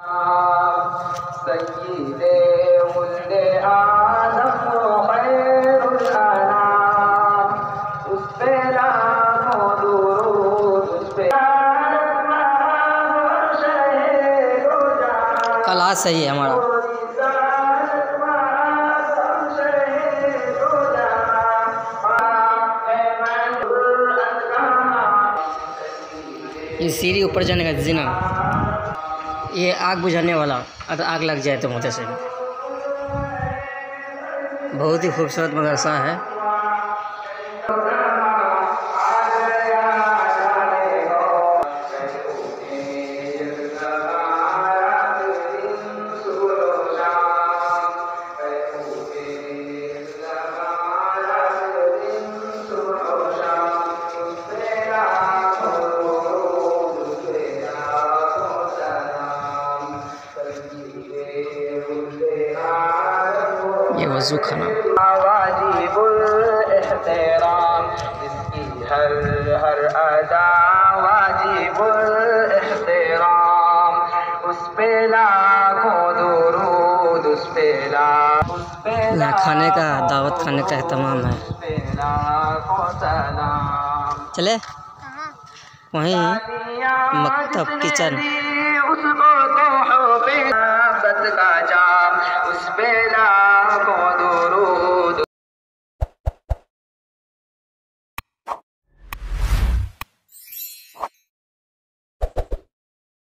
कला सही है हमारा। ये सीढ़ी ऊपर जाने का जीना, ये आग बुझाने वाला, अगर आग लग जाए तो मोटे से। बहुत ही खूबसूरत मदरसा है। ये वज़ू खाना वाजिबुल इहतिराम, इसकी हर अदा वाजिबुल इहतिराम, उस पे लाखों दुरूद, उस पे लाखों खाने का दावत खाने का एहतमाम है। चले वहीं मकतब किचन।